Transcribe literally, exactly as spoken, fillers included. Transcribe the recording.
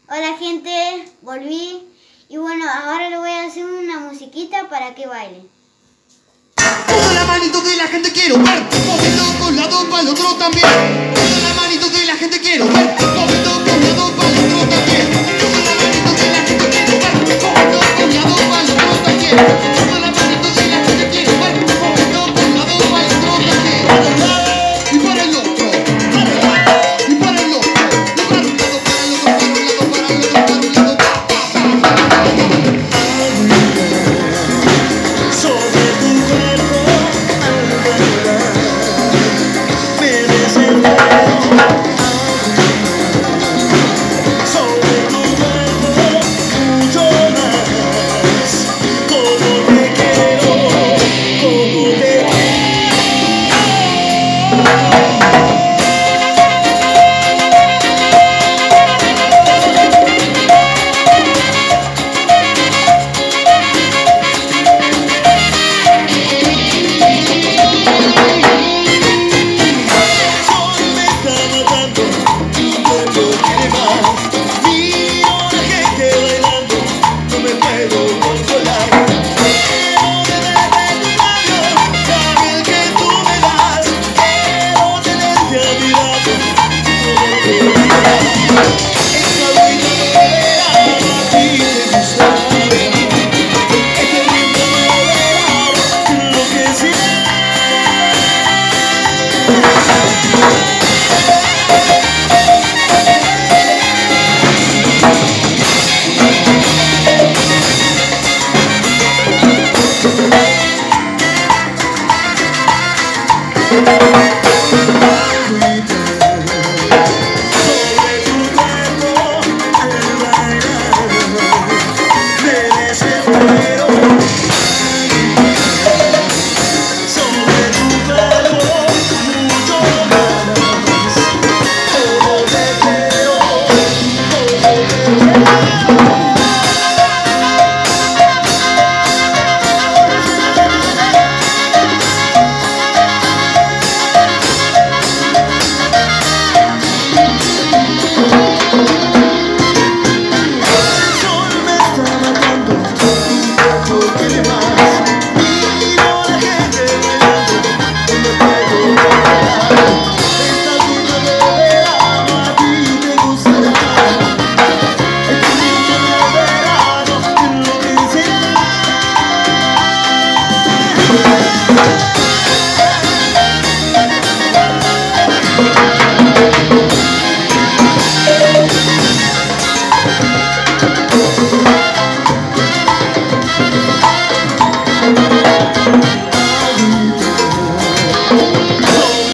Hola gente, volví y bueno, ahora le voy a hacer una musiquita para que bailen. Toda la manito de la gente quiero ver, moviendo con lado para el otro también. Toda la manito de la gente quiero ver, moviendo con lado para el otro también. Toda la manito de la gente quiero ver, moviendo con lado para el otro también. Toda la manito de la gente quiero ver, moviendo con lado para el otro también. Y para el otro, y para el otro, y para un lado, para el otro, para un lado, para un lado, para un lado, pa, pa, pa, pa. Sobre tu cuerpo al bailar me desespero. Sobre tu cuerpo mucho más. Como te quiero, como te quiero.